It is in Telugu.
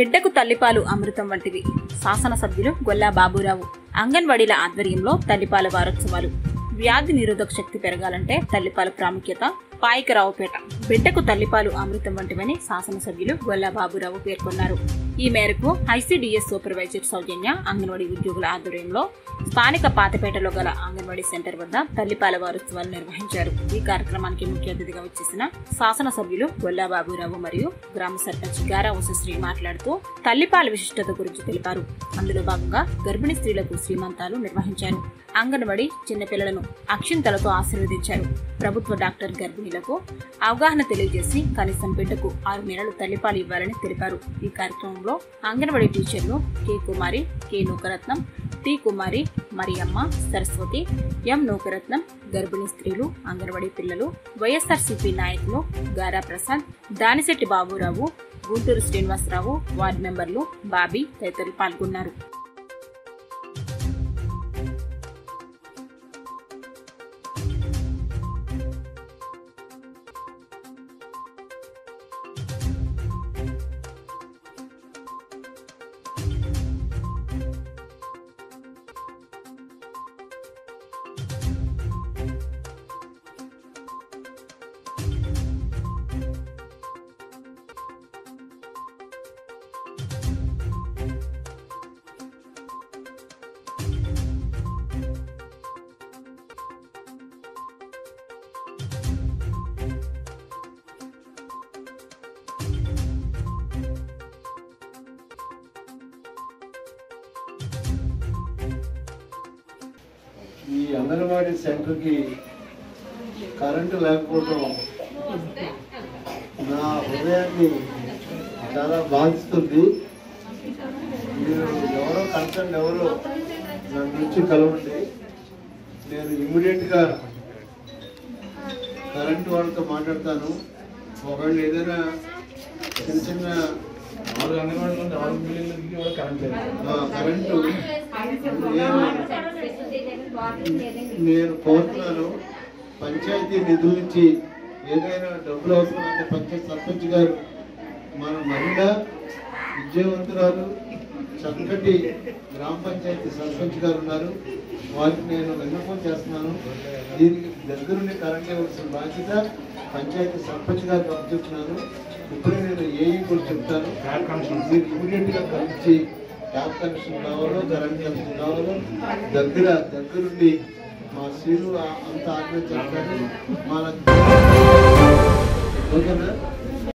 బిడ్డకు తల్లిపాలు అమృతం వంటివి. శాసనసభ్యులు గొల్లా బాబురావు. అంగన్వాడీల ఆధ్వర్యంలో తల్లిపాల వారోత్సవాలు. వ్యాధి నిరోధక శక్తి పెరగాలంటే తల్లిపాల ప్రాముఖ్యత. పాయకరావుపేట. బిడ్డకు తల్లిపాలు అమృతం వంటివని శాసనసభ్యులు గొల్లా బాబురావు పేర్కొన్నారు. ఈ మేరకు ఐసీడీఎస్ సూపర్వైజర్ సౌజన్య అంగన్వాడీ ఉద్యోగుల ఆధ్వర్యంలో స్థానిక పాతపేటలో గల అంగన్వాడీ సెంటర్ వద్ద తల్లిపాల వారోత్సవాలు నిర్వహించారు. ఈ కార్యక్రమానికి ముఖ్య అతిథిగా వచ్చేసిన శాసనసభ్యులు గొల్లా బాబురావు మరియు గ్రామ సర్పంచ్ గారా ఉషశ్రీ మాట్లాడుతూ తల్లిపాల విశిష్టత గురించి తెలిపారు. అందులో భాగంగా గర్భిణీ స్త్రీలకు శ్రీమంతాలు నిర్వహించారు. అంగన్వాడీ చిన్నపిల్లలను అక్షింతలతో ఆశీర్వదించారు. ప్రభుత్వ డాక్టర్ గర్భిణీలకు అవగాహన తెలియజేసి కనీసం బిడ్డకు 6 నెలలు తల్లిపాలు ఇవ్వాలని తెలిపారు. ఈ కార్యక్రమంలో అంగన్వాడీ టీచర్లు K Kumari, K Nookaratnam, T Kumari, Mariyamma, Saraswathi, M Nookaratnam, గర్భిణీ స్త్రీలు, అంగన్వాడీ పిల్లలు, వైఎస్ఆర్సీపీ నాయకులు గారా ప్రసాద్, దానిశెట్టి బాబురావు, గుంటూరు శ్రీనివాసరావు, వార్డు మెంబర్లు బాబీ తదితరులు పాల్గొన్నారు. ఈ అంగన్వాడీ సెంటర్కి కరెంటు లేకపోవడం నా హృదయాన్ని చాలా బాధిస్తుంది. మీరు ఎవరో కన్సర్న్ ఎవరో నన్ను నుంచి కలవండి. నేను ఇమ్మీడియట్గా కరెంటు వాళ్ళతో మాట్లాడతాను. ఒకవేళ ఏదైనా చిన్న చిన్న కరెంటు నేను కోరుతున్నాను. పంచాయతీ నిధుల నుంచి ఏదైనా డబ్బులు అవసరమైతే పంచాయతీ సర్పంచ్ గారు మన మహిళ విద్యావంతురాలు చక్కటి గ్రామ పంచాయతీ సర్పంచ్ గారు ఉన్నారు. వారికి నేను విన్నపం చేస్తున్నాను. దీనికి దగ్గరుండి కరెంట్ ఇవ్వాల్సిన బాధ్యత పంచాయతీ సర్పంచ్ గారికి అప్పచెప్తున్నాను. ఇప్పుడే నేను ఏఈ కూడా చెప్తాను. మీరు ఇమీడియట్గా కలిసి ట్యాప్ కనెక్షన్ కావాలో కరెంట్ కనెక్షన్ కావాలో దగ్గరుండి మా సీలు అంతా ఆర్గనైజ్ చేస్తారు. మన